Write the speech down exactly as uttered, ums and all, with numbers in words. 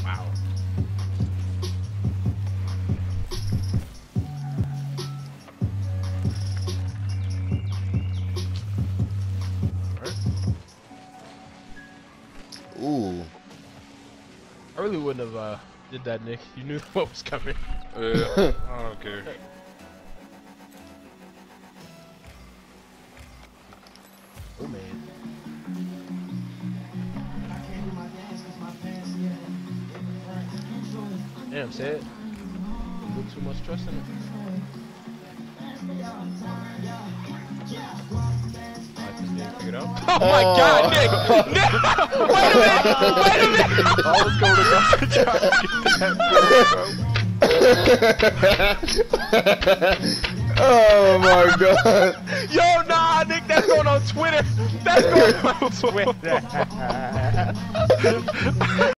Wow. Ooh. I really wouldn't have uh, did that, Nick. You knew what was coming. Yeah, I don't care. Oh man. Damn, said. Put too much trust in it. I just didn't figure it out. Oh my God, Nick! Nick! Wait a minute! Wait a minute! I was going to go to try to get that bro. Oh my God. Yo, nah, Nick, that's going on Twitter. That's going on Twitter.